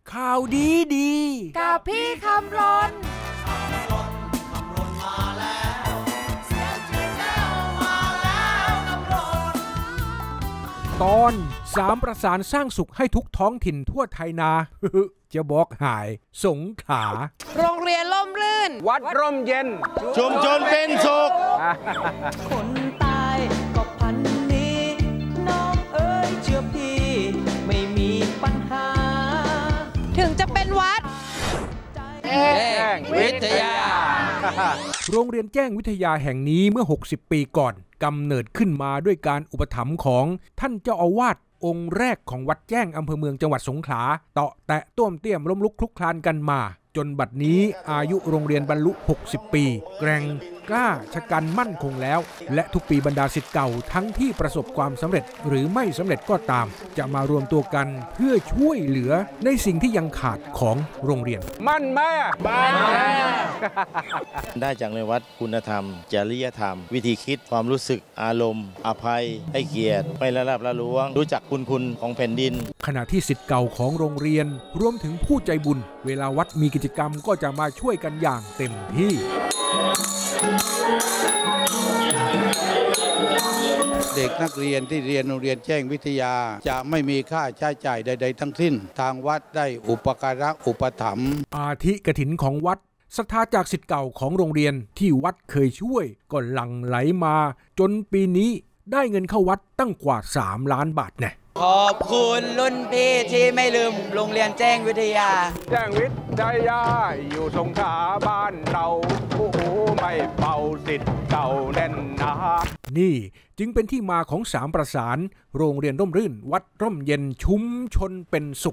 ข่าวดีกับพี่คำรณตอน3ประสานสร้างสุขให้ทุกท้องถิ่นทั่วไทยนาจะบอกหายสงขลาโรงเรียนร่มรื่นวัดร่มเย็นชุมชนเป็นสุขคนตายก็พันนี้น้องเอ๋ยเชื่อพี่ไม่มีปัญหาถึงจะเป็นวัดแจ้งวิทยาโรงเรียนแจ้งวิทยาแห่งนี้เมื่อ60ปีก่อนกำเนิดขึ้นมาด้วยการอุปถัมภ์ของท่านเจ้าอาวาสองค์แรกของวัดแจ้งอำเภอเมืองจังหวัดสงขลาเตาะแตะต้วมเตี้ยมล้มลุกคลุกคลานกันมาจนบัดนี้อายุโรงเรียนบรรลุ60ปีแกร่งกล้าชะกันมั่นคงแล้วและทุกปีบรรดาศิษย์เก่าทั้งที่ประสบความสำเร็จหรือไม่สำเร็จก็ตามจะมารวมตัวกันเพื่อช่วยเหลือในสิ่งที่ยังขาดของโรงเรียนมั่นแม่ได้จากในวัดคุณธรรมจริยธรรมวิธีคิดความรู้สึกอารมณ์อภัยให้เกียรติไม่ละลาบละล้วงรู้จักคุณของแผ่นดินขณะที่ศิษย์เก่าของโรงเรียนรวมถึงผู้ใจบุญเวลาวัดมีกิจกรรมก็จะมาช่วยกันอย่างเต็มที่เด็กนักเรียนที่เรียนโรงเรียนแจ้งวิทยาจะไม่มีค่าใช้จ่ายใดๆทั้งสิ้นทางวัดได้อุปการะอุปถัมภ์อาทิกฐินของวัดศรัทธาจากศิษย์เก่าของโรงเรียนที่วัดเคยช่วยก็หลั่งไหลมาจนปีนี้ได้เงินเข้าวัดตั้งกว่า3 ล้านบาทแน่ขอบคุณรุ่นพี่ที่ไม่ลืมโรงเรียนแจ้งวิทยาแจ้งวิทยาอยู่สงขลาบ้านเราผู้ไม่เป่าสิทธิ์เก่าแน่นหนานี่จึงเป็นที่มาของ3ประสานโรงเรียนร่มรื่นวัดร่มเย็นชุมชนเป็นสุข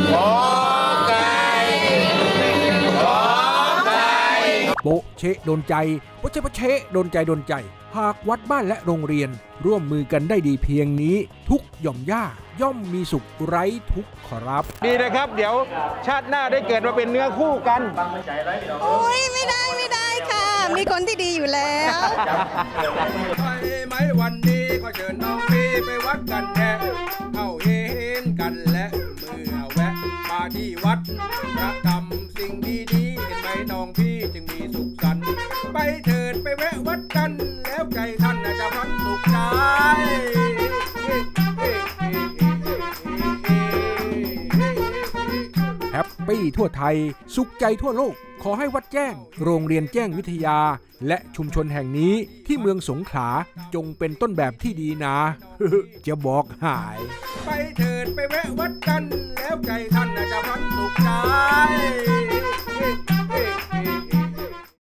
โปะเชะโดนใจโปะเชะโปะเชะโดนใจหากวัดบ้านและโรงเรียนร่วมมือกันได้ดีเพียงนี้ทุกหย่อมย่าย่อมมีสุขไร้ทุกข์ขอรับดีนะครับเดี๋ยวชาติหน้าได้เกิดมาเป็นเนื้อคู่กันโอ้ยไม่ได้ค่ะมีคนที่ดีอยู่แล้วไปไหมวันนี้ก็เชิญน้องพี่ไปวัดกันแน่เข้าเห็นกันและเมื่อแวะมาที่วัดพระทำสิ่งดีๆเห็นไหมน้องพี่จึงมีสุขสันต์ไปเถิดไปแวะวัดกันแล้วใจท่านจะพันสุขใจแฮปปี้ทั่วไทยสุขใจทั่วโลกขอให้วัดแจ้งโรงเรียนแจ้งวิทยาและชุมชนแห่งนี้ที่เมืองสงขลาจงเป็นต้นแบบที่ดีนะจะบอกหายไปเถิดไปแวะวัดกันแล้วใจท่านจะพันสุขใจ